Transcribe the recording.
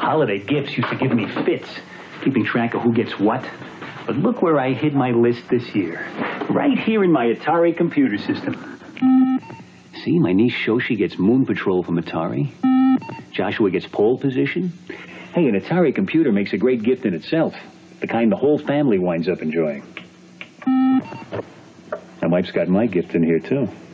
Holiday gifts used to give me fits, keeping track of who gets what. But look where I hid my list this year. Right here in my Atari computer system. See, my niece Shoshi gets Moon Patrol from Atari. Joshua gets pole position. Hey, an Atari computer makes a great gift in itself. The kind the whole family winds up enjoying. My wife's got my gift in here, too.